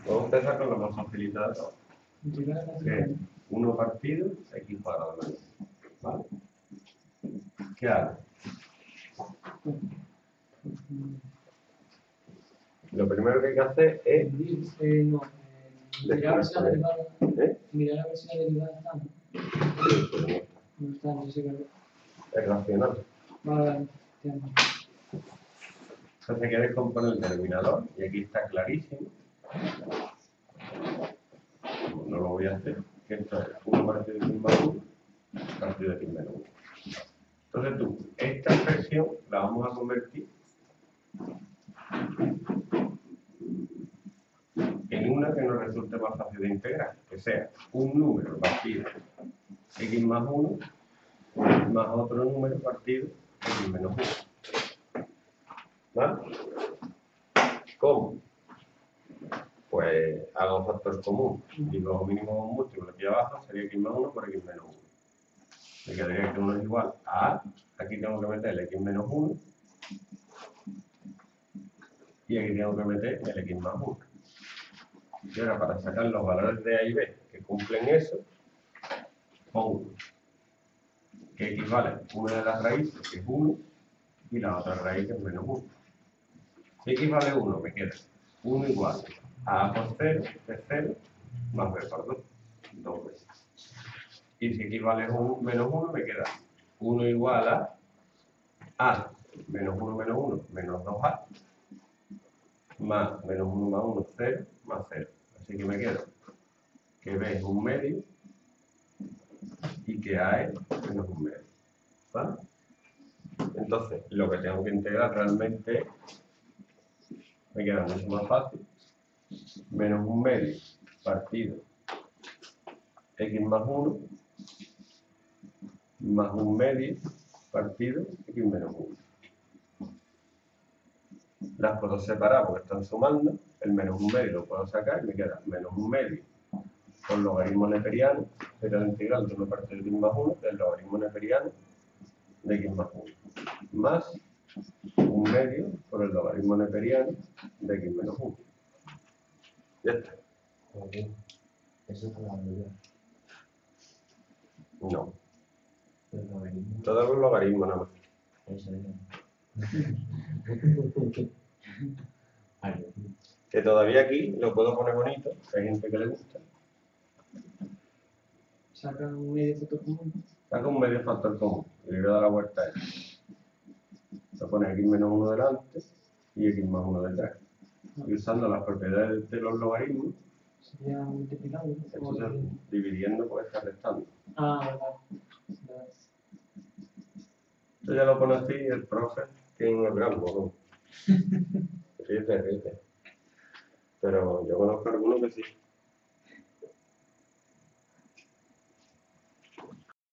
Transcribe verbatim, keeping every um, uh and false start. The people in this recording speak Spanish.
Vamos a empezar con lo más facilitado de todo. Que es uno partido x cuadrado menos. ¿Vale? ¿Qué hago? Lo primero que hay que hacer es... Eh, no, eh, mirar a ver si la derivada... ¿Eh? Mirar a ver si la derivada está. Sí, pero no está. No está, no sé qué. Es racional. Vale, vale, entiendo. Entonces quieres componer el denominador y aquí está clarísimo. Como no lo voy a hacer, que esto es uno partido de x más uno partido de x menos uno. Entonces tú, esta expresión la vamos a convertir en una que nos resulte más fácil de integrar, que sea un número partido x más uno más otro número partido x menos uno. ¿Vale? ¿Cómo? Pues hago un factor común y luego mínimo múltiplo aquí abajo sería x más uno por x menos uno. Me quedaría que uno es igual a A, aquí tengo que meter el x menos uno y aquí tengo que meter el x más uno. Y ahora para sacar los valores de A y B que cumplen eso, pongo que x vale una de las raíces, que es uno, y la otra raíz que es menos uno. Si x vale uno, me queda uno igual a A por cero, que es cero, más B por dos, dos veces. Y si x vale uno, menos uno, me queda uno igual a A menos uno menos uno menos dos A, más menos uno más uno, cero, más cero. Así que me queda que B es un medio y que A es menos un medio. ¿Vale? Entonces, lo que tengo que integrar realmente me queda mucho más fácil. Menos un medio partido x más uno más un medio partido x menos uno. Las puedo separar porque están sumando. El menos un medio lo puedo sacar y me queda menos un medio por logaritmo neperiano, sería la integral de uno partido de x más uno del logaritmo neperiano de x más uno, más un medio por el logaritmo neperiano de x menos uno. Ya está. Eso está dando ya. No. El logaritmo. Todos los logaritmos nada más. Eso es. Ay, Que todavía aquí lo puedo poner bonito, que hay gente que le gusta. Saca un medio factor común. Saca un medio factor común y le voy a dar la vuelta a esto. Se pone x menos uno delante y x más uno detrás. Y usando las propiedades de los logaritmos, Sería multiplicando. entonces dividiendo puede estar restando. Ah, verdad. Esto ya lo pone así el profe tiene un gran modo. Ríete, ríete. Pero yo conozco algunos que sí.